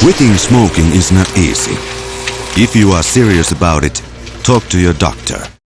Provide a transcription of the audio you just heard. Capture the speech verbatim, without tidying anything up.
Quitting smoking is not easy. If you are serious about it, talk to your doctor.